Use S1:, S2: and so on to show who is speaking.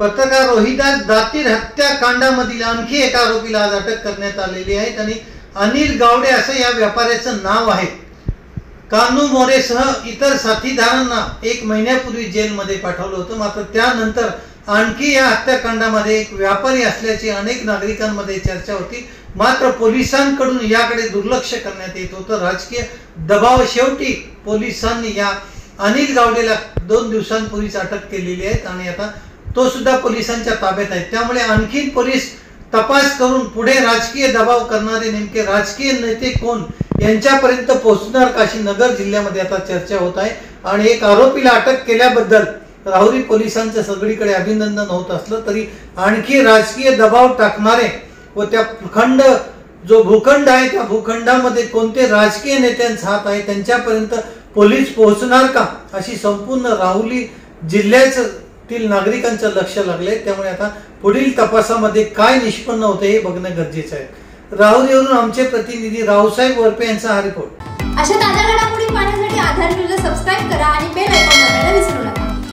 S1: पत्रकार रोहिदास दातीर हत्याकांडामधील आणखी एका आरोपीला आज अटक करण्यात आलेली आहे। त्यांनी अनिल गावडे असं या व्यापाऱ्याचं नाव आहे। कान्हू मोरेसह इतर साथीदारांना 1 महिन्यापूर्वी जेलमध्ये पाठवलं होतं। मात्र त्यानंतर आणखी या हत्याकांडामध्ये एक व्यापारी असल्याची अनेक नागरिकांमध्ये चर्चा होती। मात्र पोलिसांकडून याकडे दुर्लक्ष करण्यात येत होतं। राजकीय दबाव शेवटी पोलिसांनी या अनिल गावडेला 2 दिवसांपूर्वीच अटक केलेली आहे आणि आता तो सुद्धा पोलिसांच्या ताब्यात आहे। त्यामुळे आणखी पोलीस तपास करून पुढे राजकीय दबाव करणारे नेमके राजकीय नेते कोण यांच्यापर्यंत पोहोचणार का अशी नगर जिल्ह्यामध्ये आता चर्चा होत आहे। आणि एक आरोपीला अटक केल्याबद्दल राहुरी पोलिसांचं सगळीकडे अभिनंदन होत असलं तरी आणखी राजकीय दबाव टाकणारे व त्या भूखंड आहे त्या भूखंडामध्ये कोणते राजकीय नेत्यांचा हात आहे त्यांच्यापर्यंत पोलीस पोहोचणार का अशी संपूर्ण राहुरी जिल्ह्यातील नागरिकांचं लक्ष लागले। त्यामुळे आता पुढील तपासामध्ये काय निष्पन्न होते हे बघणं गरजेचं आहे। राहुरीवरून आमचे प्रतिनिधी रावसाहेब वरपे यांचा हा रिपोर्ट।
S2: अशा ताज्या घडामोडी पाहण्यासाठी आधार न्यूजला सबस्क्राइब करा आणि बेल आयकॉन दाबायला विसरू नका।